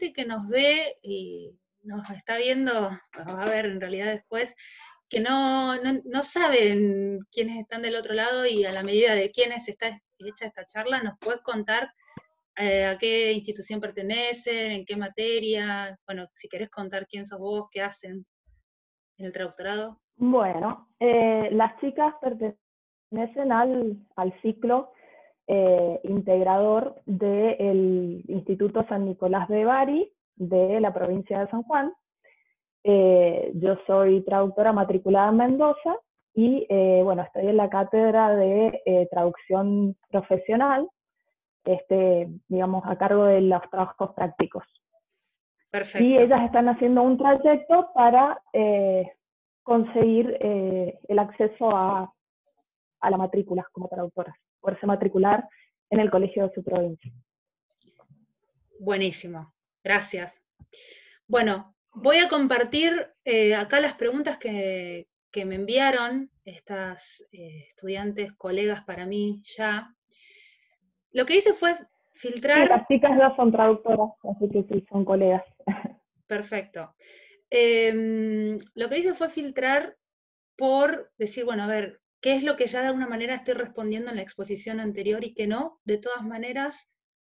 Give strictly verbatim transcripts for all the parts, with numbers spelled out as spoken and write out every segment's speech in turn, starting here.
gente que nos ve y nos está viendo, va a ver en realidad después, que no, no, no saben quiénes están del otro lado, y a la medida de quiénes está hecha esta charla, ¿nos puedes contar eh, a qué institución pertenecen, en qué materia? Bueno, si querés contar quién sos vos, qué hacen en el traductorado. Bueno, eh, las chicas pertenecen al, al ciclo eh, integrador del Instituto San Nicolás de Bari, de la provincia de San Juan. Eh, yo soy traductora matriculada en Mendoza y eh, bueno, estoy en la cátedra de eh, traducción profesional, este, digamos, a cargo de los trabajos prácticos. Perfecto. Y ellas están haciendo un trayecto para eh, conseguir eh, el acceso a, a la matrícula como traductoras, poderse matricular en el colegio de su provincia. Buenísimo, gracias. Bueno, voy a compartir eh, acá las preguntas que, que me enviaron estas eh, estudiantes, colegas para mí ya. Lo que hice fue filtrar... Sí, las chicas ya son traductoras, así que sí, son colegas. Perfecto. Eh, lo que hice fue filtrar por decir, bueno, a ver, ¿qué es lo que ya de alguna manera estoy respondiendo en la exposición anterior y qué no? De todas maneras,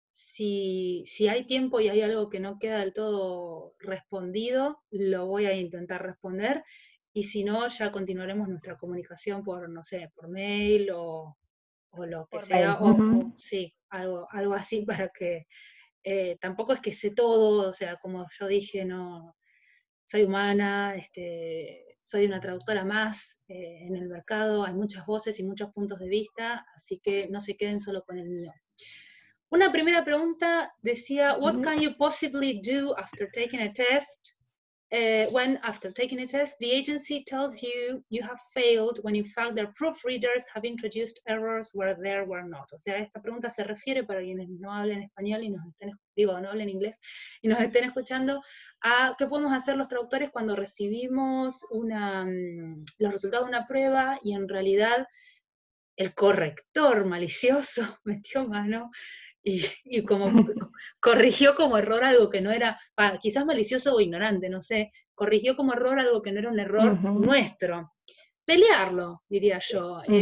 si, si hay tiempo y hay algo que no queda del todo respondido, lo voy a intentar responder, y si no, ya continuaremos nuestra comunicación por, no sé, por mail o, o lo que Por sea, mail. o, Uh-huh. o sí, algo, algo así para que eh, tampoco es que sé todo, o sea, como yo dije, no soy humana, este, soy una traductora más eh, en el mercado, hay muchas voces y muchos puntos de vista, así que no se queden solo con el mío. Una primera pregunta decía, what can you possibly do after taking a test? Uh, when, after taking a test, the agency tells you you have failed when in fact their proofreaders have introduced errors where there were not. O sea, esta pregunta se refiere, para quienes no hablen español y nos estén, digo, no hablen inglés y nos estén escuchando, a qué podemos hacer los traductores cuando recibimos una, los resultados de una prueba y en realidad el corrector malicioso metió mano y, y como corrigió como error algo que no era, ah, quizás malicioso o ignorante, no sé, corrigió como error algo que no era un error uh-huh. nuestro. Pelearlo, diría yo. Uh-huh.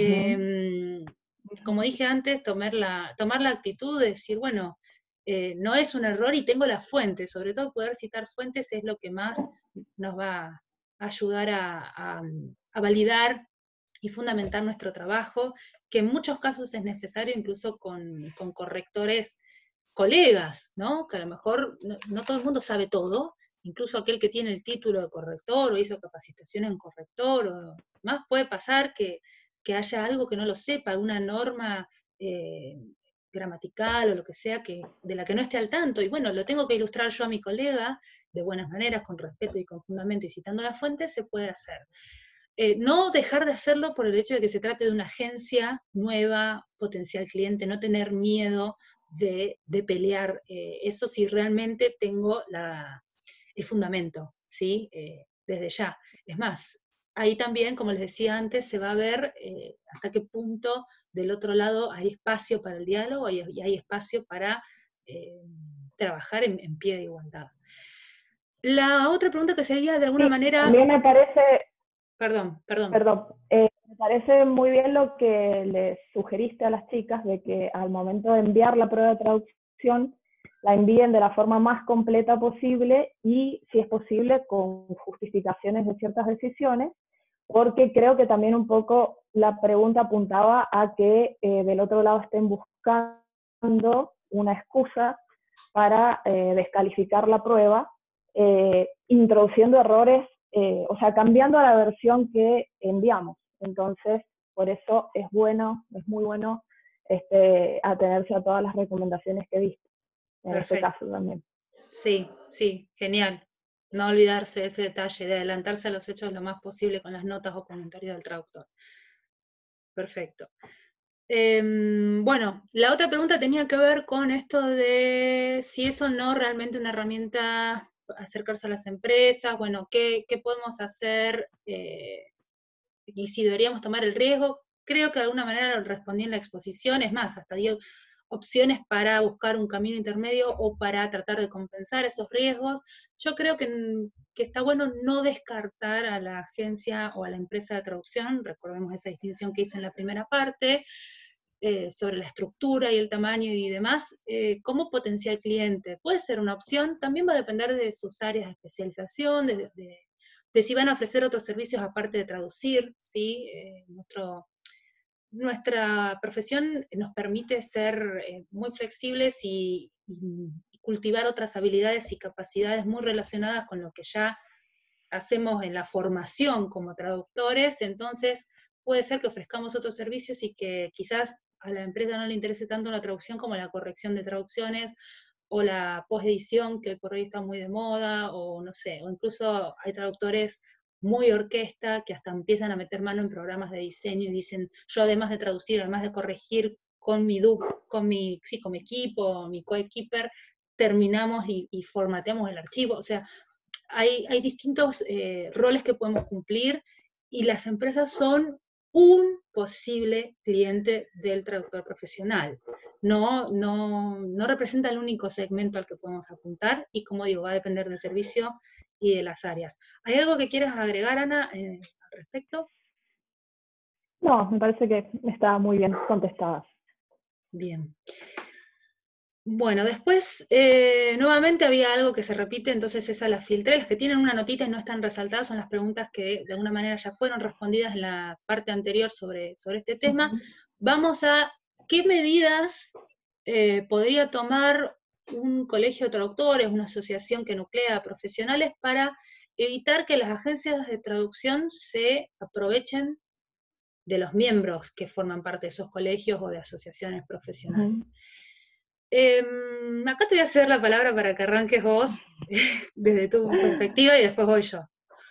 Eh, como dije antes, tomar la, tomar la actitud de decir, bueno, eh, no es un error y tengo la fuente, sobre todo poder citar fuentes es lo que más nos va a ayudar a, a, a validar y fundamentar nuestro trabajo, que en muchos casos es necesario incluso con, con correctores colegas, ¿no? Que a lo mejor no, no todo el mundo sabe todo, incluso aquel que tiene el título de corrector o hizo capacitación en corrector, o más puede pasar que, que haya algo que no lo sepa, alguna norma eh, gramatical o lo que sea que, de la que no esté al tanto, y bueno, lo tengo que ilustrar yo a mi colega de buenas maneras, con respeto y con fundamento y citando las fuentes, se puede hacer. Eh, no dejar de hacerlo por el hecho de que se trate de una agencia nueva, potencial cliente, no tener miedo de, de pelear eh, eso si realmente tengo la, el fundamento, ¿sí? Eh, desde ya. Es más, ahí también, como les decía antes, se va a ver eh, hasta qué punto del otro lado hay espacio para el diálogo y, y hay espacio para eh, trabajar en, en pie de igualdad. La otra pregunta que sería, de alguna sí, manera... También me parece... Perdón, perdón. Perdón. Eh, me parece muy bien lo que les sugeriste a las chicas, de que al momento de enviar la prueba de traducción, la envíen de la forma más completa posible y, si es posible, con justificaciones de ciertas decisiones, porque creo que también un poco la pregunta apuntaba a que eh, del otro lado estén buscando una excusa para eh, descalificar la prueba, eh, introduciendo errores, eh, o sea, cambiando a la versión que enviamos. Entonces, por eso es bueno, es muy bueno este, atenerse a todas las recomendaciones que viste, en Perfecto. Este caso también. Sí, sí, genial. No olvidarse de ese detalle, de adelantarse a los hechos lo más posible con las notas o comentarios del traductor. Perfecto. Eh, bueno, la otra pregunta tenía que ver con esto de si es o no realmente una herramienta acercarse a las empresas, bueno, qué, qué podemos hacer eh, y si deberíamos tomar el riesgo. Creo que de alguna manera lo respondí en la exposición, es más, hasta di opciones para buscar un camino intermedio o para tratar de compensar esos riesgos. Yo creo que, que está bueno no descartar a la agencia o a la empresa de traducción, recordemos esa distinción que hice en la primera parte, eh, sobre la estructura y el tamaño y demás, eh, como potencial cliente. Puede ser una opción, también va a depender de sus áreas de especialización, de, de, de si van a ofrecer otros servicios aparte de traducir, ¿sí? Eh, nuestro... Nuestra profesión nos permite ser eh, muy flexibles y, y, y cultivar otras habilidades y capacidades muy relacionadas con lo que ya hacemos en la formación como traductores, entonces puede ser que ofrezcamos otros servicios y que quizás a la empresa no le interese tanto la traducción como la corrección de traducciones, o la posedición, que por hoy está muy de moda, o no sé, o incluso hay traductores muy orquesta, que hasta empiezan a meter mano en programas de diseño y dicen, yo además de traducir, además de corregir con mi, con mi, sí, con mi equipo, mi coequiper, terminamos y, y formateamos el archivo. O sea, hay, hay distintos eh, roles que podemos cumplir y las empresas son un posible cliente del traductor profesional. No, no, no representa el único segmento al que podemos apuntar y, como digo, va a depender del servicio y de las áreas. ¿Hay algo que quieras agregar, Ana, eh, al respecto? No, me parece que está muy bien contestada. Bien. Bueno, después, eh, nuevamente había algo que se repite, entonces esa la filtré. Las que tienen una notita y no están resaltadas son las preguntas que de alguna manera ya fueron respondidas en la parte anterior sobre, sobre este tema. Uh-huh. Vamos a, ¿qué medidas eh, podría tomar un colegio de traductores, una asociación que nuclea a profesionales para evitar que las agencias de traducción se aprovechen de los miembros que forman parte de esos colegios o de asociaciones profesionales? Uh-huh. Eh, acá te voy a ceder la palabra para que arranques vos desde tu perspectiva y después voy yo.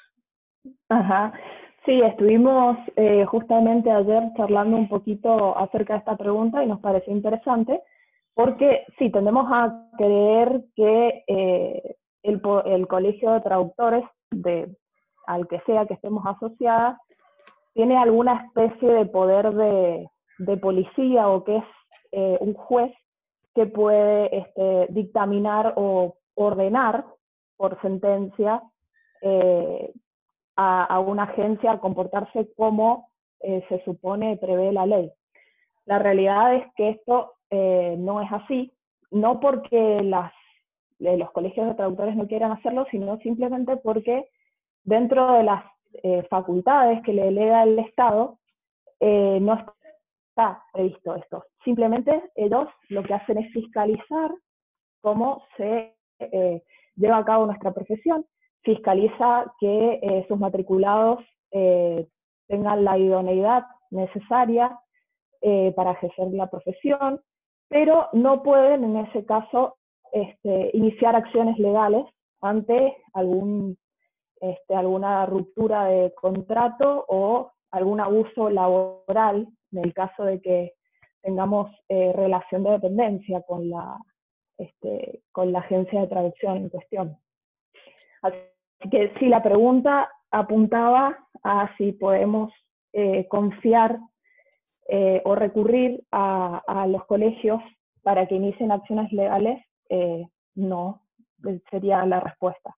Ajá. Sí, estuvimos eh, justamente ayer charlando un poquito acerca de esta pregunta y nos pareció interesante porque sí, tendemos a creer que eh, el, el colegio de traductores de, al que sea que estemos asociadas tiene alguna especie de poder de, de policía o que es eh, un juez que puede este, dictaminar o ordenar por sentencia eh, a, a una agencia a comportarse como eh, se supone prevé la ley. La realidad es que esto eh, no es así, no porque las, eh, los colegios de traductores no quieran hacerlo, sino simplemente porque dentro de las eh, facultades que le delega el Estado, eh, no está previsto esto. Simplemente ellos lo que hacen es fiscalizar cómo se eh, lleva a cabo nuestra profesión, fiscaliza que eh, sus matriculados eh, tengan la idoneidad necesaria eh, para ejercer la profesión, pero no pueden en ese caso este, iniciar acciones legales ante algún, este, alguna ruptura de contrato o algún abuso laboral, en el caso de que tengamos eh, relación de dependencia con la, este, con la agencia de traducción en cuestión. Así que sí, la pregunta apuntaba a si podemos eh, confiar eh, o recurrir a, a los colegios para que inicien acciones legales, eh, no, sería la respuesta.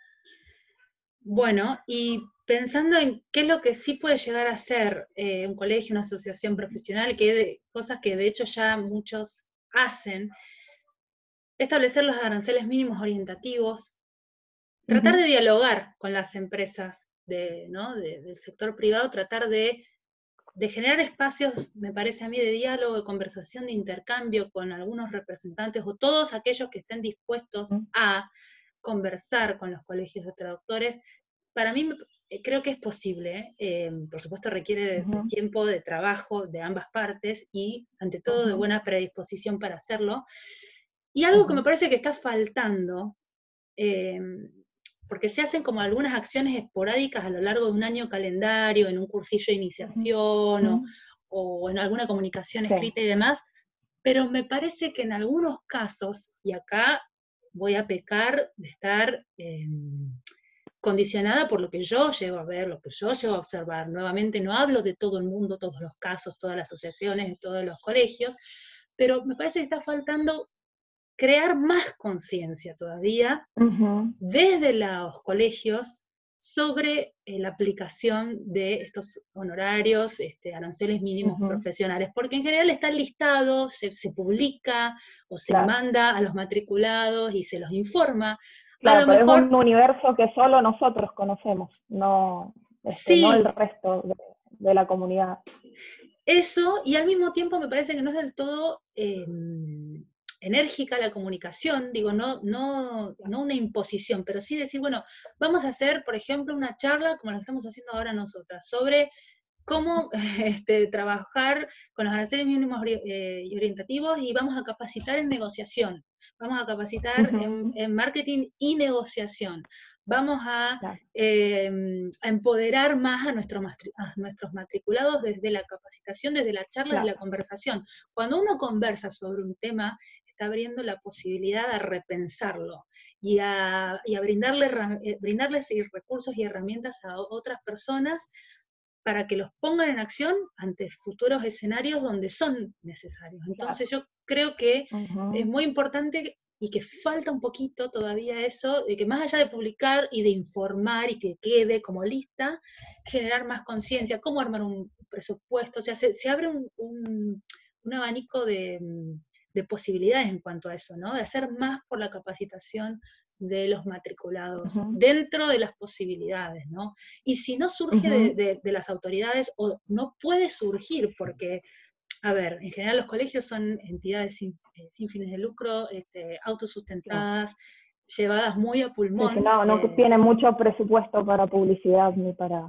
Bueno, y pensando en qué es lo que sí puede llegar a ser eh, un colegio, una asociación profesional, que de, cosas que de hecho ya muchos hacen, establecer los aranceles mínimos orientativos, tratar uh-huh. de dialogar con las empresas de, ¿no? de, del sector privado, tratar de, de generar espacios, me parece a mí, de diálogo, de conversación, de intercambio con algunos representantes o todos aquellos que estén dispuestos uh-huh. a conversar con los colegios de traductores. Para mí creo que es posible, eh, por supuesto requiere de, uh-huh. de tiempo, de trabajo de ambas partes y ante todo uh-huh. de buena predisposición para hacerlo. Y algo uh-huh. que me parece que está faltando, eh, porque se hacen como algunas acciones esporádicas a lo largo de un año calendario, en un cursillo de iniciación uh-huh. o, o en alguna comunicación sí. escrita y demás, pero me parece que en algunos casos, y acá voy a pecar de estar eh, condicionada por lo que yo llego a ver, lo que yo llego a observar. Nuevamente no hablo de todo el mundo, todos los casos, todas las asociaciones, de todos los colegios, pero me parece que está faltando crear más conciencia todavía Ujú. desde los colegios sobre eh, la aplicación de estos honorarios, este, aranceles mínimos Ujú. profesionales, porque en general está listado, se, se publica o se Claro, manda a los matriculados y se los informa. A claro, lo pero es mejor un universo que solo nosotros conocemos, no, este, no el sí, resto de, de la comunidad. eso, y al mismo tiempo me parece que no es del todo eh, enérgica la comunicación, digo, no, no, no una imposición, pero sí decir, bueno, vamos a hacer, por ejemplo, una charla como la que estamos haciendo ahora nosotras, sobre cómo este, trabajar con los aranceles mínimos eh, y orientativos, y vamos a capacitar en negociación, vamos a capacitar en, Ujú. en marketing y negociación, vamos a, Claro, eh, a empoderar más a, nuestro matri a nuestros matriculados desde la capacitación, desde la charla, desde la claro, conversación. Cuando uno conversa sobre un tema, está abriendo la posibilidad a repensarlo y a, y a brindarle, eh, brindarles recursos y herramientas a otras personas para que los pongan en acción ante futuros escenarios donde son necesarios. claro. Entonces yo creo que es Ujú. muy importante y que falta un poquito todavía eso, de que más allá de publicar y de informar y que quede como lista, generar más conciencia, cómo armar un presupuesto, o sea, se, se abre un, un, un abanico de, de posibilidades en cuanto a eso, ¿no? De hacer más por la capacitación de los matriculados, Ujú. dentro de las posibilidades, ¿no? Y si no surge de, Ujú. de, de las autoridades, o no puede surgir, porque, a ver, en general los colegios son entidades sin, eh, sin fines de lucro, este, Claro. autosustentadas, llevadas muy a Sí, sí, pulmón. no, no Eh, tiene mucho presupuesto para publicidad ni para,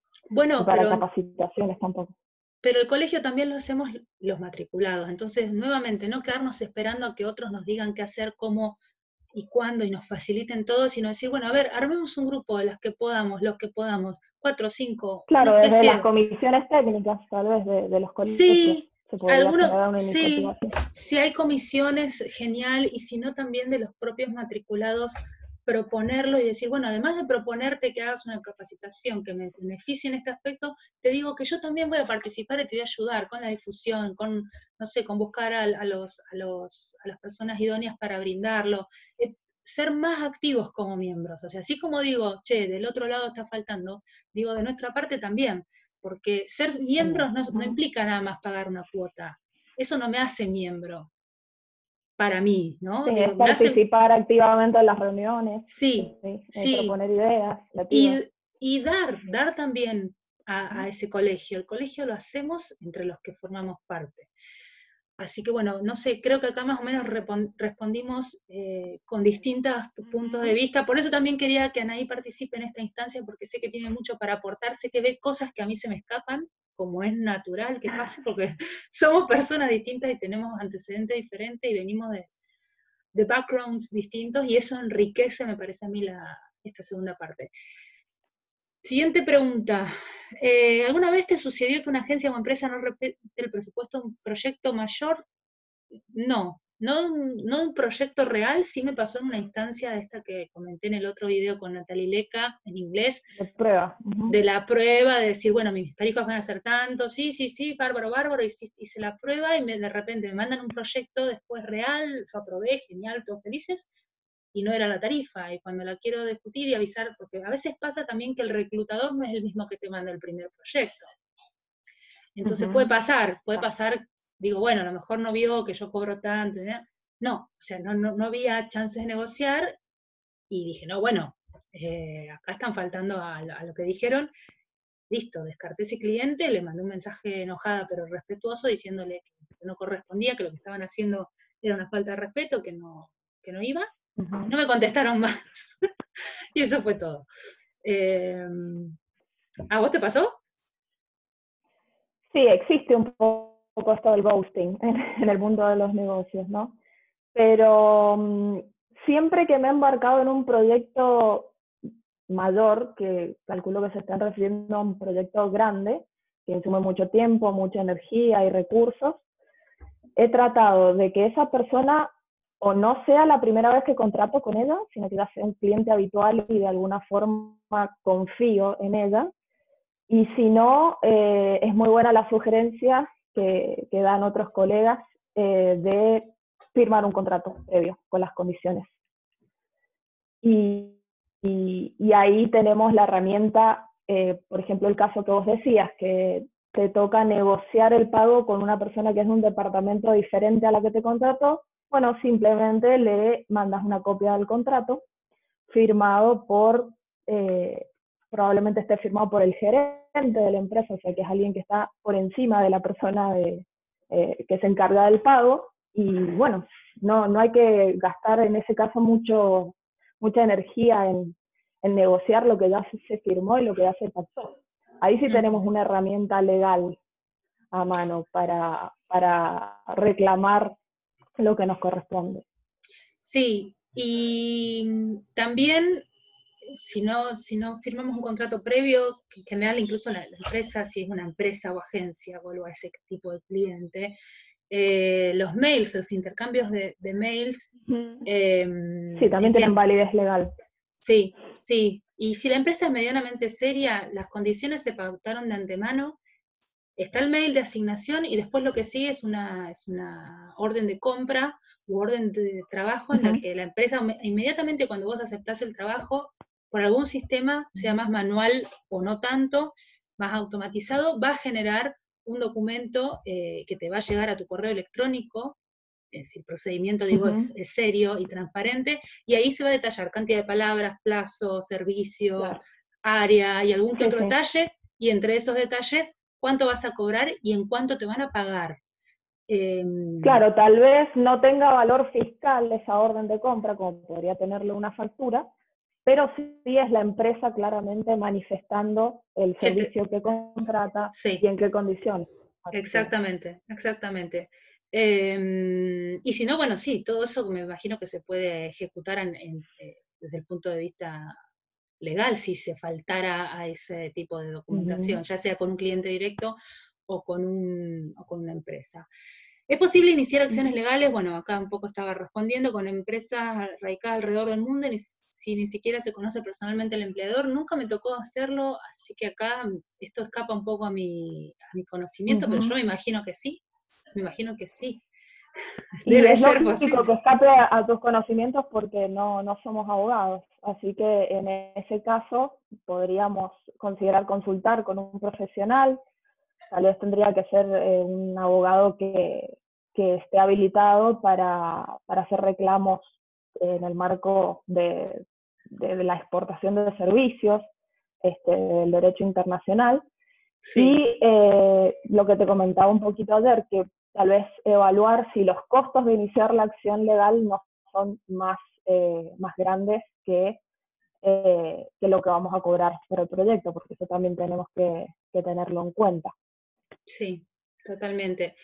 ni bueno, para pero, capacitaciones tampoco. pero el colegio también lo hacemos los matriculados, entonces, nuevamente, no quedarnos esperando a que otros nos digan qué hacer, cómo y cuándo, y nos faciliten todo, sino decir, bueno, a ver, armemos un grupo de las que podamos, los que podamos, cuatro, cinco, una Claro, desde las especie. comisiones técnicas, tal vez, de, de los colegios, Sí, se podría algunos, generar una iniciativa sí, así. si hay comisiones, genial, y si no también de los propios matriculados, proponerlo y decir, bueno, además de proponerte que hagas una capacitación que me beneficie en este aspecto, te digo que yo también voy a participar y te voy a ayudar con la difusión, con, no sé, con buscar a, a los, a, los, a las personas idóneas para brindarlo, eh, ser más activos como miembros, o sea, así como digo, che, del otro lado está faltando, digo, de nuestra parte también, porque ser miembros También. no, no Ujú. implica nada más pagar una cuota, eso no me hace miembro, para mí, Sí, ¿no? es Digo, me hace, participar activamente en las reuniones, sí, sí, eh, sí, proponer ideas creativas. y, y dar, dar también a, a ese colegio, el colegio lo hacemos entre los que formamos parte. Así que bueno, no sé, creo que acá más o menos respondimos eh, con distintos puntos de vista, por eso también quería que Anaí participe en esta instancia, porque sé que tiene mucho para aportar, sé que ve cosas que a mí se me escapan, como es natural que pase, porque somos personas distintas y tenemos antecedentes diferentes y venimos de, de backgrounds distintos, y eso enriquece, me parece a mí, la, esta segunda parte. Siguiente pregunta. Eh, ¿Alguna vez te sucedió que una agencia o empresa no respete el presupuesto de un proyecto mayor? No, no, no un proyecto real, sí me pasó en una instancia de esta que comenté en el otro video con Natalie Leca, en inglés, De prueba. de Ujú. la prueba, de decir, bueno, mis tarifas van a ser tanto, sí, sí, sí, bárbaro, bárbaro, y sí, hice la prueba y me, de repente me mandan un proyecto después real, yo aprobé, genial, todos felices, y no era la tarifa, y cuando la quiero discutir y avisar, porque a veces pasa también que el reclutador no es el mismo que te manda el primer proyecto. Entonces puede Ujú. pasar, puede Claro. pasar, digo, bueno, a lo mejor no vio que yo cobro tanto, ¿no? No, o sea, no, no, no había chances de negociar, y dije, no, bueno, eh, acá están faltando a, a lo que dijeron, listo, descarté ese cliente, le mandé un mensaje enojada pero respetuoso diciéndole que no correspondía, que lo que estaban haciendo era una falta de respeto, que no, que no iba, y no Ujú. me contestaron más. Y eso fue todo. Eh, ¿A vos te pasó? Sí, existe un poco esto del ghosting en, en el mundo de los negocios, ¿no? Pero um, siempre que me he embarcado en un proyecto mayor, que calculo que se están refiriendo a un proyecto grande, que consume mucho tiempo, mucha energía y recursos, he tratado de que esa persona o no sea la primera vez que contrato con ella, sino que ya sea un cliente habitual y de alguna forma confío en ella. Y si no, eh, es muy buena la sugerencia que, que dan otros colegas eh, de firmar un contrato previo con las condiciones. Y, y, y ahí tenemos la herramienta, eh, por ejemplo, el caso que vos decías, que te toca negociar el pago con una persona que es de un departamento diferente a la que te contrató. Bueno, simplemente le mandas una copia del contrato firmado por, eh, probablemente esté firmado por el gerente de la empresa, o sea que es alguien que está por encima de la persona de, eh, que se encarga del pago, y bueno, no, no hay que gastar en ese caso mucho, mucha energía en, en negociar lo que ya se firmó y lo que ya se pactó. Ahí sí tenemos una herramienta legal a mano para, para reclamar lo que nos corresponde. Sí, y también si no, si no firmamos un contrato previo, que en general incluso la, la empresa, si es una empresa o agencia o algo a ese tipo de cliente, eh, los mails, los intercambios de, de mails... Eh, sí, también tienen validez legal. Sí, sí. Y si la empresa es medianamente seria, las condiciones se pautaron de antemano, está el mail de asignación y después lo que sigue es una, es una orden de compra u orden de trabajo en uh-huh. la que la empresa inmediatamente cuando vos aceptás el trabajo, por algún sistema, sea más manual o no tanto, más automatizado, va a generar un documento eh, que te va a llegar a tu correo electrónico. Si el procedimiento, digo, uh-huh. es, es serio y transparente, y ahí se va a detallar cantidad de palabras, plazo, servicio, claro. área y algún que sí, otro sí. detalle, y entre esos detalles, cuánto vas a cobrar y en cuánto te van a pagar. Eh, claro, tal vez no tenga valor fiscal esa orden de compra, como podría tenerlo una factura, pero sí es la empresa claramente manifestando el servicio que, te... que contrata sí. y en qué condiciones. Exactamente, exactamente. Eh, y si no, bueno, sí, todo eso me imagino que se puede ejecutar en, en, eh, desde el punto de vista legal, si se faltara a ese tipo de documentación, uh-huh. ya sea con un cliente directo o con, un, o con una empresa. ¿Es posible iniciar acciones uh-huh. legales? Bueno, acá un poco estaba respondiendo, con empresas radicadas alrededor del mundo, ni, si ni siquiera se conoce personalmente al empleador. Nunca me tocó hacerlo, así que acá esto escapa un poco a mi, a mi conocimiento, uh-huh. pero yo me imagino que sí, me imagino que sí. Y Debe es ser lógico que escape a, a tus conocimientos porque no, no somos abogados, así que en ese caso podríamos considerar consultar con un profesional. Tal vez tendría que ser eh, un abogado que, que esté habilitado para, para hacer reclamos en el marco de, de, de la exportación de servicios, este, del derecho internacional. Sí. Y eh, lo que te comentaba un poquito ayer, que tal vez evaluar si los costos de iniciar la acción legal no son más, eh, más grandes que, eh, que lo que vamos a cobrar por el proyecto, porque eso también tenemos que, que tenerlo en cuenta. Sí, totalmente.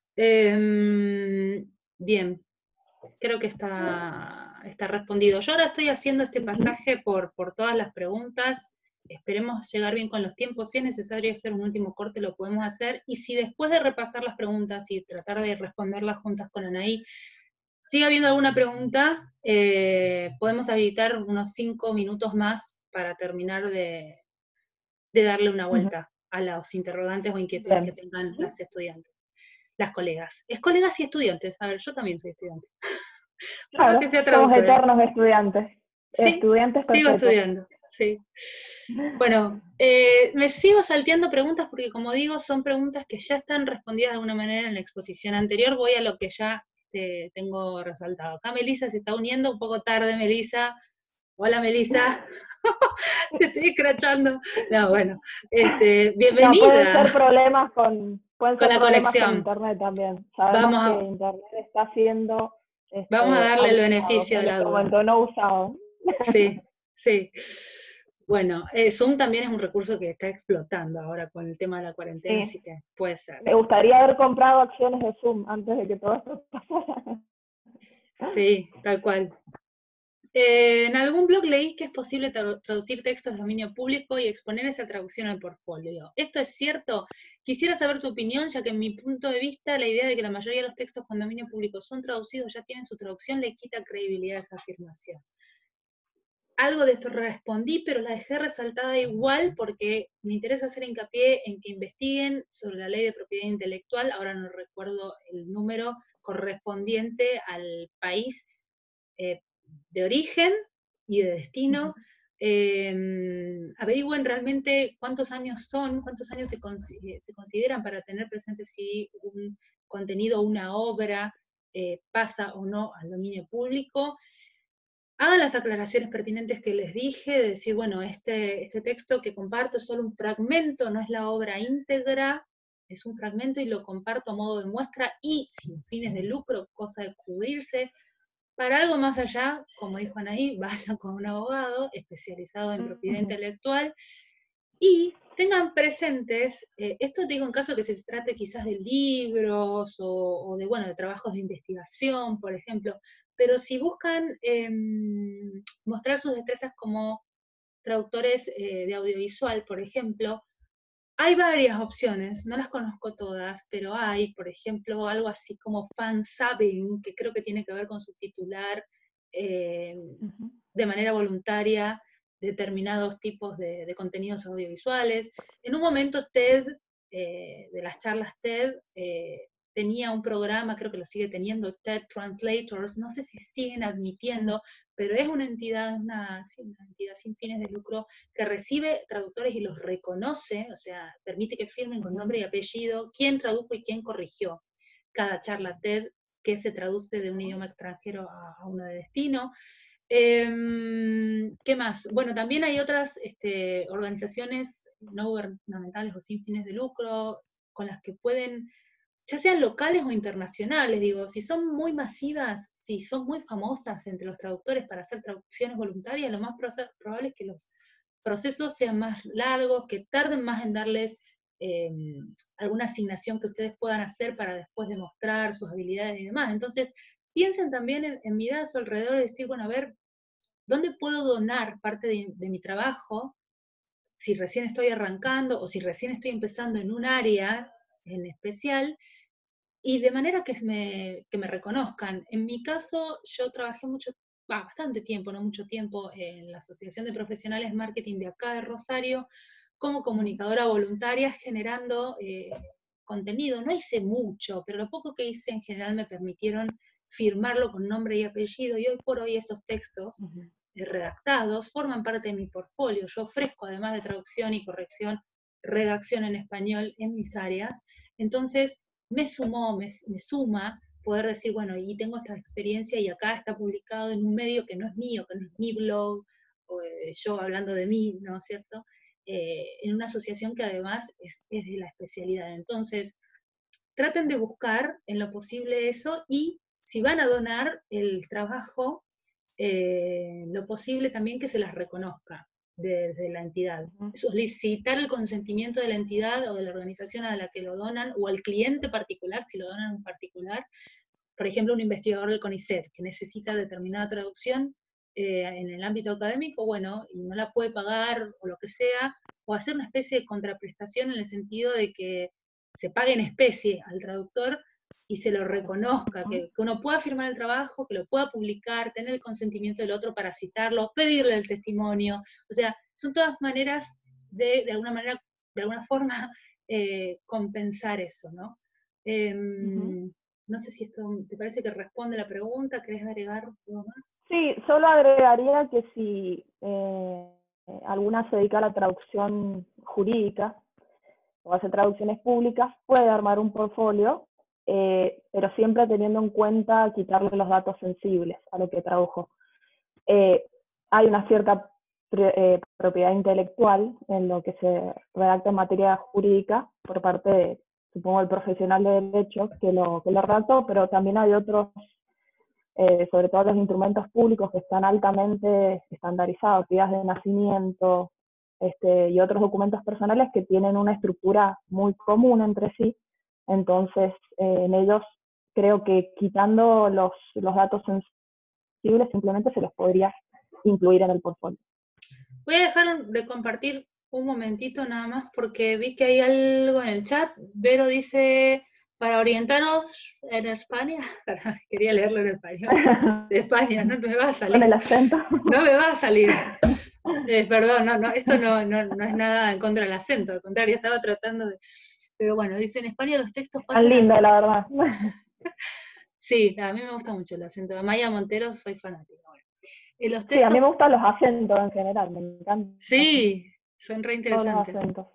Eh, bien, creo que está, está respondido. Yo ahora estoy haciendo este pasaje por, por todas las preguntas. Esperemos llegar bien con los tiempos. Si es necesario hacer un último corte, lo podemos hacer. Y si después de repasar las preguntas y tratar de responderlas juntas con Anaí, sigue habiendo alguna pregunta, eh, podemos habilitar unos cinco minutos más para terminar de, de darle una vuelta a los interrogantes o inquietudes bien. que tengan las estudiantes, las colegas. Es colegas y estudiantes. A ver, yo también soy estudiante. Claro, que sea somos eternos estudiantes. Sí, estudiantes sigo estudiando, sí. Bueno, eh, me sigo salteando preguntas porque, como digo, son preguntas que ya están respondidas de alguna manera en la exposición anterior. Voy a lo que ya este, tengo resaltado. Acá Melissa se está uniendo, un poco tarde, Melissa. Hola, Melissa. Te estoy escrachando. No, bueno, este, bienvenida. No, pueden ser problemas con, pueden con ser la problemas conexión. Con internet también. Sabemos Vamos a, que internet está haciendo... Este, vamos a darle el usado, beneficio de la duda. Momento no usado. Sí, sí. Bueno, eh, Zoom también es un recurso que está explotando ahora con el tema de la cuarentena, sí. Así que puede ser. Me gustaría haber comprado acciones de Zoom antes de que todo esto pasara. Sí, tal cual. Eh, en algún blog leí que es posible tra traducir textos de dominio público y exponer esa traducción al portfolio. ¿Esto es cierto? Quisiera saber tu opinión, ya que en mi punto de vista la idea de que la mayoría de los textos con dominio público son traducidos, ya tienen su traducción, le quita credibilidad a esa afirmación. Algo de esto respondí, pero la dejé resaltada igual porque me interesa hacer hincapié en que investiguen sobre la ley de propiedad intelectual, ahora no recuerdo el número, correspondiente al país eh, de origen y de destino. Uh-huh. Eh, averigüen realmente cuántos años son, cuántos años se, con, se consideran para tener presente si un contenido o una obra eh, pasa o no al dominio público. Hagan las aclaraciones pertinentes que les dije, de decir, bueno, este, este texto que comparto es solo un fragmento, no es la obra íntegra, es un fragmento y lo comparto a modo de muestra y sin fines de lucro, cosa de cubrirse. Para algo más allá, como dijo Anaí, vayan con un abogado especializado en propiedad uh-huh. intelectual y tengan presentes, eh, esto te digo en caso que se trate quizás de libros o, o de, bueno, de trabajos de investigación, por ejemplo, pero si buscan eh, mostrar sus destrezas como traductores eh, de audiovisual, por ejemplo, hay varias opciones, no las conozco todas, pero hay, por ejemplo, algo así como fansubbing, que creo que tiene que ver con subtitular eh, uh-huh. de manera voluntaria determinados tipos de, de contenidos audiovisuales. En un momento TED, eh, de las charlas TED, eh, tenía un programa, creo que lo sigue teniendo, TED Translators, no sé si siguen admitiendo, pero es una entidad, una, sí, una entidad sin fines de lucro que recibe traductores y los reconoce, o sea, permite que firmen con nombre y apellido quién tradujo y quién corrigió cada charla TED que se traduce de un idioma extranjero a, a uno de destino. Eh, ¿Qué más? Bueno, también hay otras este, organizaciones no gubernamentales o sin fines de lucro con las que pueden, ya sean locales o internacionales, digo, si son muy masivas, si son muy famosas entre los traductores para hacer traducciones voluntarias, lo más probable es que los procesos sean más largos, que tarden más en darles eh, alguna asignación que ustedes puedan hacer para después demostrar sus habilidades y demás. Entonces, piensen también en, en mirar a su alrededor y decir, bueno, a ver, ¿dónde puedo donar parte de, de mi trabajo? Si recién estoy arrancando o si recién estoy empezando en un área en especial, y de manera que me, que me reconozcan. En mi caso, yo trabajé mucho, bah, bastante tiempo, no mucho tiempo, en la Asociación de Profesionales Marketing de acá de Rosario, como comunicadora voluntaria, generando eh, contenido. No hice mucho, pero lo poco que hice en general me permitieron firmarlo con nombre y apellido, y hoy por hoy esos textos uh-huh. redactados forman parte de mi portfolio. Yo ofrezco, además de traducción y corrección, redacción en español en mis áreas. Entonces, me sumó, me, me suma poder decir, bueno, y tengo esta experiencia y acá está publicado en un medio que no es mío, que no es mi blog, o eh, yo hablando de mí, ¿no es cierto? Eh, en una asociación que además es, es de la especialidad. Entonces, traten de buscar en lo posible eso y si van a donar el trabajo, eh, lo posible también que se las reconozca desde la entidad. Solicitar el consentimiento de la entidad o de la organización a la que lo donan, o al cliente particular, si lo donan en particular. Por ejemplo, un investigador del CONICET que necesita determinada traducción eh, en el ámbito académico, bueno, y no la puede pagar o lo que sea, o hacer una especie de contraprestación en el sentido de que se pague en especie al traductor y se lo reconozca, que, que uno pueda firmar el trabajo, que lo pueda publicar, tener el consentimiento del otro para citarlo, pedirle el testimonio. O sea, son todas maneras de, de alguna manera, de alguna forma, eh, compensar eso, ¿no? Eh, uh-huh. No sé si esto te parece que responde la pregunta, ¿querés agregar algo más? Sí, solo agregaría que si eh, alguna se dedica a la traducción jurídica o hace traducciones públicas, puede armar un portfolio, eh, pero siempre teniendo en cuenta quitarle los datos sensibles a lo que tradujo. Eh, hay una cierta eh, propiedad intelectual en lo que se redacta en materia jurídica por parte de, supongo, el profesional de derecho que lo, que lo redactó, pero también hay otros, eh, sobre todo los instrumentos públicos que están altamente estandarizados, actividades de nacimiento este, y otros documentos personales que tienen una estructura muy común entre sí. Entonces, eh, en ellos creo que quitando los, los datos sensibles simplemente se los podría incluir en el portfolio. Voy a dejar de compartir un momentito nada más porque vi que hay algo en el chat. Vero dice, para orientarnos en España, quería leerlo en español, de España, no me va a salir. Con el acento. No me va a salir. Eh, perdón, no, no, esto no, no, no es nada en contra del acento, al contrario, estaba tratando de... Pero bueno, dice, en España los textos pasan Tan linda, a... la verdad. Sí, a mí me gusta mucho el acento. Maya Montero, soy fanática. Bueno, y los Sí, a textos, mí me gustan los acentos en general, me encantan sí, son re todos los interesantes. acentos.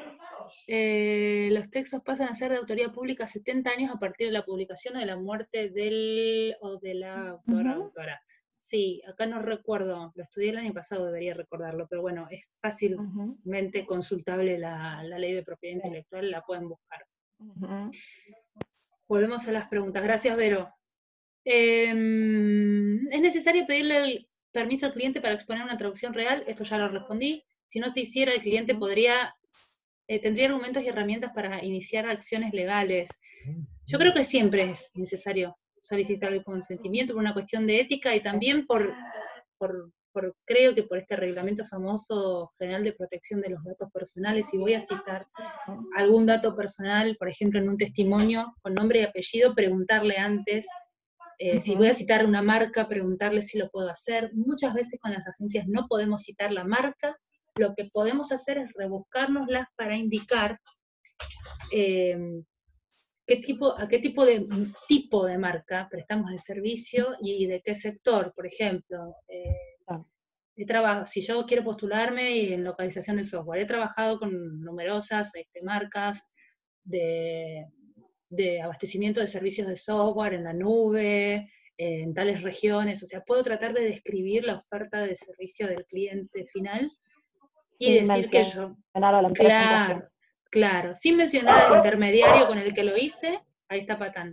Eh, los textos pasan a ser de autoría pública setenta años a partir de la publicación o de la muerte del o de la autora o Ujú. autora. Sí, acá no recuerdo, lo estudié el año pasado, debería recordarlo, pero bueno, es Ujú. fácilmente consultable la, la ley de propiedad Sí. intelectual, la pueden buscar. Ujú. Volvemos a las preguntas. Gracias, Vero. Eh, ¿Es necesario pedirle el permiso al cliente para exponer una traducción real? Esto ya lo respondí. Si no se hiciera, el cliente Ujú. podría, eh, tendría argumentos y herramientas para iniciar acciones legales. Yo creo que siempre es necesario solicitar el consentimiento por una cuestión de ética y también por, por, por creo que por este reglamento famoso general de protección de los datos personales. Y voy a citar Ujú. algún dato personal, por ejemplo, en un testimonio con nombre y apellido, preguntarle antes. Eh, si voy a Ujú. citar una marca, preguntarle si lo puedo hacer. Muchas veces con las agencias no podemos citar la marca, lo que podemos hacer es rebuscárnoslas para indicar eh, qué tipo, a qué tipo de, tipo de marca prestamos el servicio y de qué sector. Por ejemplo, eh, Ah. he trabajado, si yo quiero postularme en localización de software, he trabajado con numerosas este, marcas de, de abastecimiento de servicios de software en la nube, en tales regiones, o sea, puedo tratar de describir la oferta de servicio del cliente final y Sin decir que yo, mencionar a la empresa en cuestión. claro, claro, sin mencionar al intermediario con el que lo hice, ahí está Patán,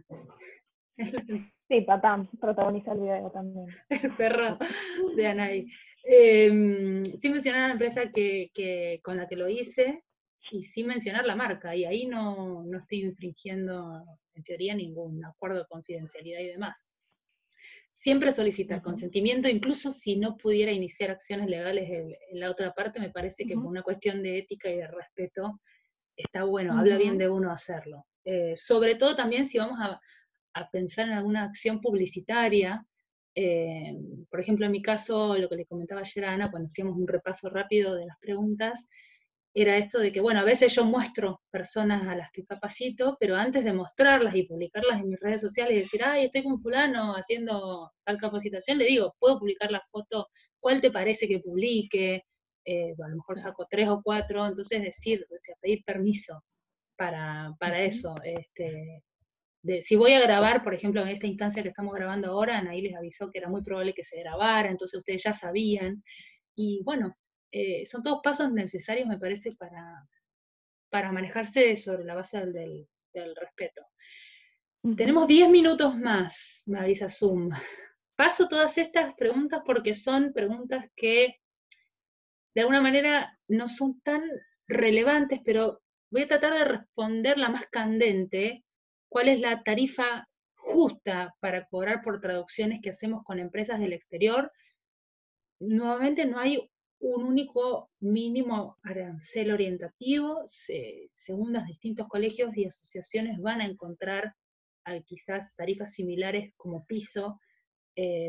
Sí, Patán protagoniza el video también. el perro de Anaí. Eh, sin mencionar a la empresa que, que, con la que lo hice y sin mencionar la marca, y ahí no, no estoy infringiendo en teoría ningún acuerdo de confidencialidad y demás. Siempre solicitar Ujú. consentimiento, incluso si no pudiera iniciar acciones legales en, en la otra parte, me parece que por Ujú. una cuestión de ética y de respeto está bueno, habla bien Ujú. de uno hacerlo. Eh, sobre todo también si vamos a, a pensar en alguna acción publicitaria, eh, por ejemplo, en mi caso, lo que le comentaba ayer a Ana, cuando hacíamos un repaso rápido de las preguntas, era esto de que, bueno, a veces yo muestro personas a las que capacito, pero antes de mostrarlas y publicarlas en mis redes sociales y decir, ay, estoy con fulano haciendo tal capacitación, le digo, ¿puedo publicar la foto? ¿Cuál te parece que publique? Eh, a lo mejor saco tres o cuatro, entonces decir, o sea, pedir permiso para, para Ujú. eso. Este, de, si voy a grabar, por ejemplo, en esta instancia que estamos grabando ahora, Anaí les avisó que era muy probable que se grabara, entonces ustedes ya sabían. Y bueno, eh, son todos pasos necesarios, me parece, para, para manejarse sobre la base del, del, del respeto. Tenemos Ujú. diez minutos más, me avisa Zoom. Paso todas estas preguntas porque son preguntas que de alguna manera no son tan relevantes, pero voy a tratar de responder la más candente. ¿Cuál es la tarifa justa para cobrar por traducciones que hacemos con empresas del exterior? Nuevamente no hay un único mínimo arancel orientativo, se, según los distintos colegios y asociaciones van a encontrar eh, quizás tarifas similares como piso, eh,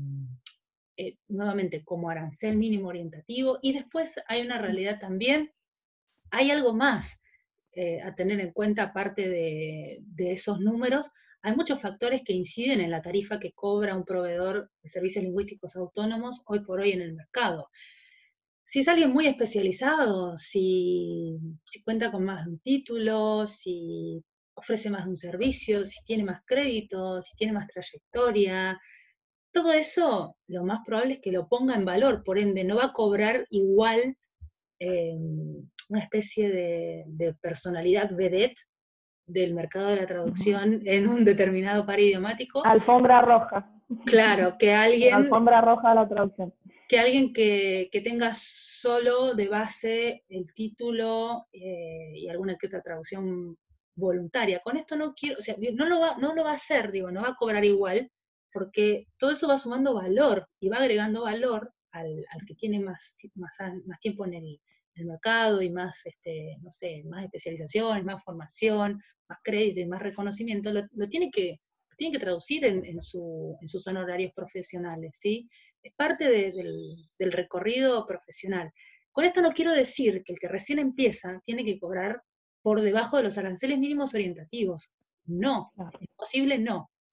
eh, nuevamente como arancel mínimo orientativo, y después hay una realidad también, hay algo más eh, a tener en cuenta aparte de, de esos números. Hay muchos factores que inciden en la tarifa que cobra un proveedor de servicios lingüísticos autónomos hoy por hoy en el mercado. Si es alguien muy especializado, si, si cuenta con más de un título, si ofrece más de un servicio, si tiene más crédito, si tiene más trayectoria, todo eso lo más probable es que lo ponga en valor, por ende no va a cobrar igual eh, una especie de, de personalidad vedette del mercado de la Ujú. traducción en un determinado par idiomático, Alfombra roja. claro, que La alguien alfombra roja de la traducción. que, alguien que, que tenga solo de base el título eh, y alguna que otra traducción voluntaria. Con esto no quiero, o sea, no lo va, no lo va a hacer, digo, no va a cobrar igual, porque todo eso va sumando valor y va agregando valor al, al que tiene más, más, más tiempo en el, el mercado y más, este, no sé, más especializaciones, más formación, más crédito y más reconocimiento, lo, lo tiene que, lo tiene que traducir en, en, su, en sus honorarios profesionales, ¿sí? Es parte de, del, del recorrido profesional. Con esto no quiero decir que el que recién empieza tiene que cobrar por debajo de los aranceles mínimos orientativos. No, Claro. es posible, no.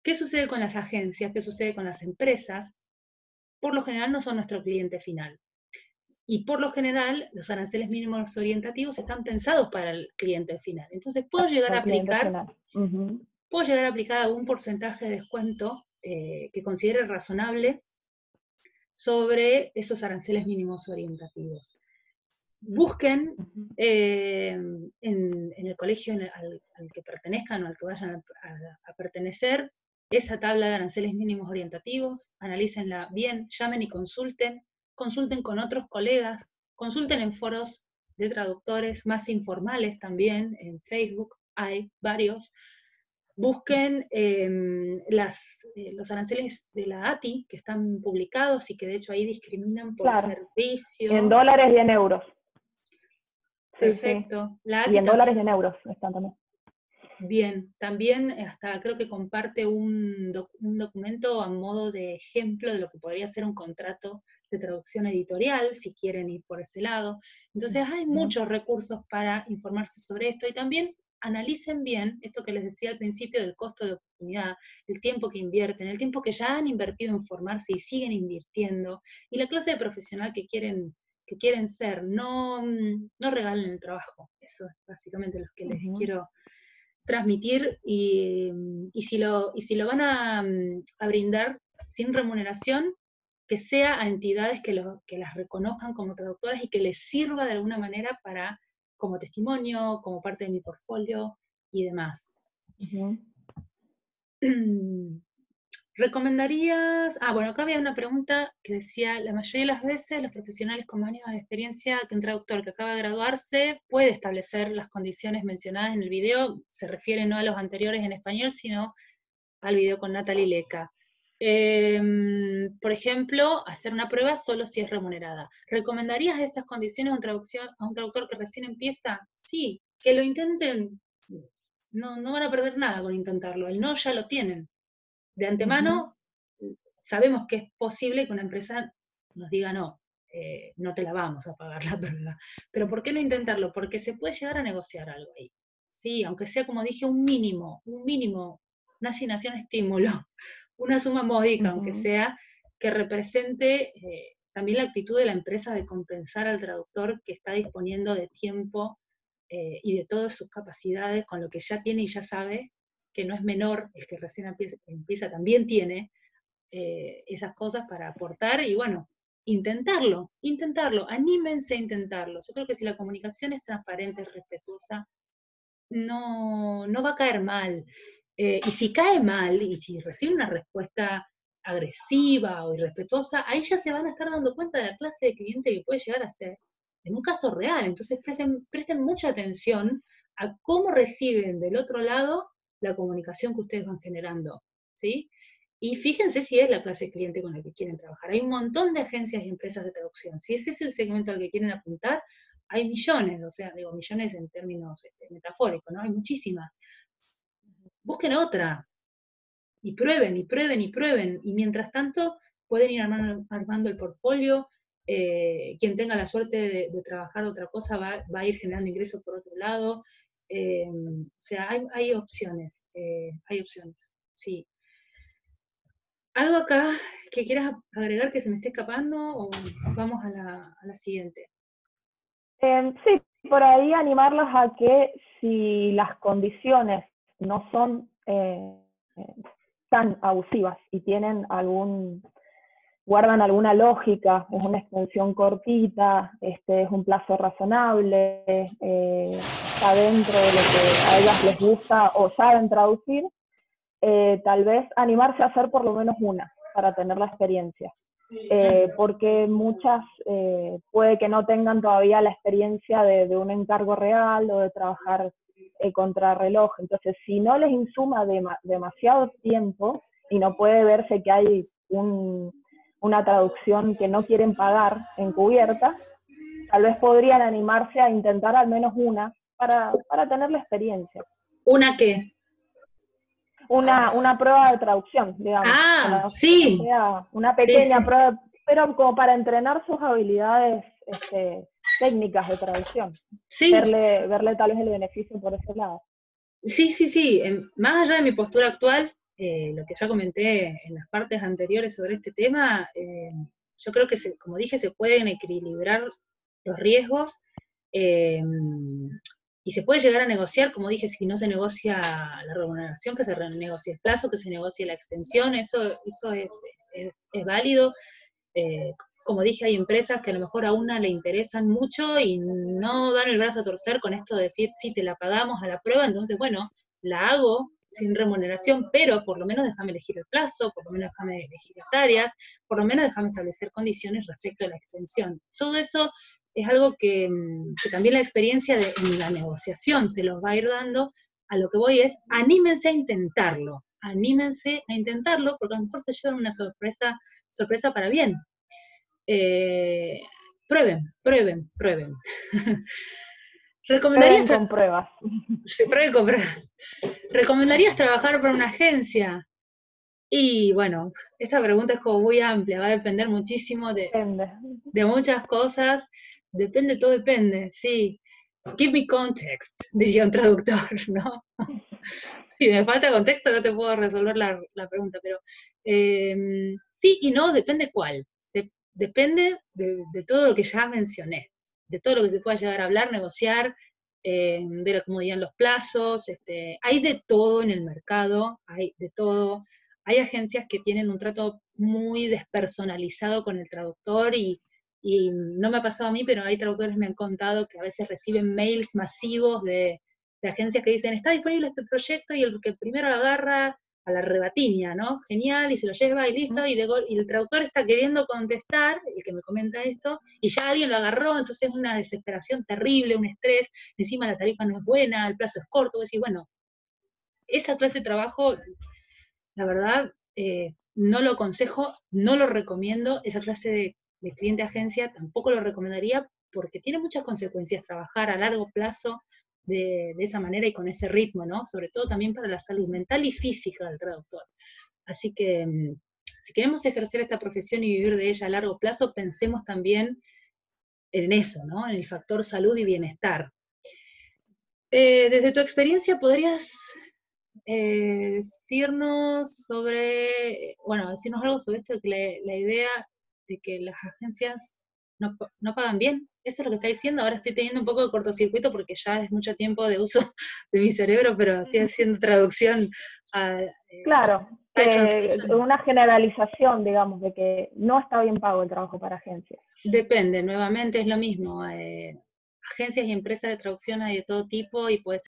¿Qué sucede con las agencias? ¿Qué sucede con las empresas? Por lo general no son nuestro cliente final. Y por lo general, los aranceles mínimos orientativos están pensados para el cliente final. Entonces, puedo llegar a aplicar, uh-huh. puedo llegar a aplicar algún porcentaje de descuento eh, que considere razonable sobre esos aranceles mínimos orientativos. Busquen eh, en, en el colegio al, al que pertenezcan o al que vayan a, a, a pertenecer esa tabla de aranceles mínimos orientativos, analícenla bien, llamen y consulten, consulten con otros colegas, consulten en foros de traductores más informales también, en Facebook hay varios. Busquen eh, las, eh, los aranceles de la A T I que están publicados y que de hecho ahí discriminan por claro. servicio. En dólares y en euros. Perfecto. Sí, sí. La A T I y en también, dólares y en euros están también. Bien, también hasta creo que comparte un, doc, un documento a modo de ejemplo de lo que podría ser un contrato de traducción editorial, si quieren ir por ese lado. Entonces hay muchos recursos para informarse sobre esto y también analicen bien esto que les decía al principio del costo de oportunidad, el tiempo que invierten, el tiempo que ya han invertido en formarse y siguen invirtiendo, y la clase de profesional que quieren, que quieren ser. No, no regalen el trabajo, eso es básicamente lo que les uh-huh. quiero transmitir, y, y, si lo, y si lo van a, a brindar sin remuneración, que sea a entidades que, lo, que las reconozcan como traductoras y que les sirva de alguna manera para, como testimonio, como parte de mi portfolio y demás. Uh-huh. ¿Recomendarías? Ah, bueno, acá había una pregunta que decía, la mayoría de las veces los profesionales con más años de experiencia que un traductor que acaba de graduarse puede establecer las condiciones mencionadas en el video, se refiere no a los anteriores en español, sino al video con Natalie Leca. Eh, por ejemplo, hacer una prueba solo si es remunerada. ¿Recomendarías esas condiciones a un, traducción, a un traductor que recién empieza? Sí, que lo intenten, no, no van a perder nada con intentarlo, el no ya lo tienen. De antemano, uh-huh. sabemos que es posible que una empresa nos diga no, eh, no te la vamos a pagar la prueba. Pero ¿por qué no intentarlo? Porque se puede llegar a negociar algo ahí. Sí, aunque sea, como dije, un mínimo, un mínimo, una asignación estímulo, una suma módica, uh-huh. aunque sea, que represente eh, también la actitud de la empresa de compensar al traductor que está disponiendo de tiempo eh, y de todas sus capacidades con lo que ya tiene y ya sabe, que no es menor, el que recién empieza, empieza también tiene eh, esas cosas para aportar, y bueno, intentarlo, intentarlo, anímense a intentarlo. Yo creo que si la comunicación es transparente, respetuosa, no, no va a caer mal. Eh, y si cae mal, y si recibe una respuesta agresiva o irrespetuosa, ahí ya se van a estar dando cuenta de la clase de cliente que puede llegar a ser, en un caso real. Entonces presten, presten mucha atención a cómo reciben del otro lado la comunicación que ustedes van generando, ¿sí? Y fíjense si es la clase de cliente con la que quieren trabajar. Hay un montón de agencias y empresas de traducción. Si ese es el segmento al que quieren apuntar, hay millones, o sea, digo millones en términos este, metafóricos, ¿no? Hay muchísimas. Busquen otra, y prueben, y prueben, y prueben, y mientras tanto pueden ir armando, armando el portfolio. Eh, quien tenga la suerte de, de trabajar otra cosa va, va a ir generando ingresos por otro lado. Eh, o sea, hay, hay opciones, eh, hay opciones, sí. ¿Algo acá que quieras agregar que se me esté escapando, o vamos a la, a la siguiente? Eh, sí, por ahí animarlos a que si las condiciones no son eh, tan abusivas y tienen algún, guardan alguna lógica, es una extensión cortita, este, es un plazo razonable, eh, está dentro de lo que a ellas les gusta o saben traducir, eh, tal vez animarse a hacer por lo menos una para tener la experiencia. Eh, porque muchas eh, puede que no tengan todavía la experiencia de, de un encargo real o de trabajar eh, contrarreloj. Entonces, si no les insuma de, demasiado tiempo y no puede verse que hay un, una traducción que no quieren pagar encubierta, tal vez podrían animarse a intentar al menos una para, para tener la experiencia. ¿Una qué? Una, una prueba de traducción, digamos. Ah, sí. O sea, una pequeña sí, sí. prueba, pero como para entrenar sus habilidades este, técnicas de traducción. Sí. Verle, verle tal vez el beneficio por ese lado. Sí, sí, sí. Más allá de mi postura actual, eh, lo que ya comenté en las partes anteriores sobre este tema, eh, yo creo que, se, como dije, se pueden equilibrar los riesgos, eh, y se puede llegar a negociar, como dije, si no se negocia la remuneración, que se negocie el plazo, que se negocie la extensión, eso, eso es, es, es válido. Eh, como dije, hay empresas que a lo mejor a una le interesan mucho y no dan el brazo a torcer con esto de decir, sí, te la pagamos a la prueba, entonces, bueno, la hago sin remuneración, pero por lo menos déjame elegir el plazo, por lo menos déjame elegir las áreas, por lo menos déjame establecer condiciones respecto a la extensión. Todo eso es algo que, que también la experiencia de, en la negociación se los va a ir dando. A lo que voy es, anímense a intentarlo, anímense a intentarlo, porque a lo mejor se llevan una sorpresa, sorpresa para bien. Eh, prueben, prueben, prueben. ¿Recomendarías prueben con pruebas. Prueben con pruebas. ¿Recomendarías trabajar para una agencia? Y bueno, esta pregunta es como muy amplia, va a depender muchísimo de, de muchas cosas. Depende, todo depende, sí. Give me context, diría un traductor, ¿no? Si me falta contexto no te puedo resolver la, la pregunta, pero eh, sí y no, depende cuál. De, depende de, de todo lo que ya mencioné, de todo lo que se pueda llegar a hablar, negociar, eh, de la comodidad en los plazos. Este, hay de todo en el mercado, hay de todo. Hay agencias que tienen un trato muy despersonalizado con el traductor y, y no me ha pasado a mí, pero hay traductores que me han contado que a veces reciben mails masivos de, de agencias que dicen, está disponible este proyecto, y el que primero lo agarra a la rebatiña, ¿no? Genial, y se lo lleva y listo, y, de gol, y el traductor está queriendo contestar, el que me comenta esto, y ya alguien lo agarró, entonces es una desesperación terrible, un estrés, encima la tarifa no es buena, el plazo es corto, vos decís, bueno, esa clase de trabajo, la verdad, eh, no lo aconsejo, no lo recomiendo, esa clase de, de cliente agencia tampoco lo recomendaría, porque tiene muchas consecuencias trabajar a largo plazo de, de esa manera y con ese ritmo, ¿no? Sobre todo también para la salud mental y física del traductor. Así que, si queremos ejercer esta profesión y vivir de ella a largo plazo, pensemos también en eso, ¿no? En el factor salud y bienestar. Eh, desde tu experiencia, ¿podrías Eh, decirnos sobre, bueno, decirnos algo sobre esto, que la, la idea de que las agencias no, no pagan bien? ¿Eso es lo que está diciendo? Ahora estoy teniendo un poco de cortocircuito porque ya es mucho tiempo de uso de mi cerebro, pero estoy haciendo traducción a... Eh, claro, que una generalización, digamos, de que no está bien pago el trabajo para agencias. Depende, nuevamente es lo mismo. Eh, agencias y empresas de traducción hay de todo tipo y puede ser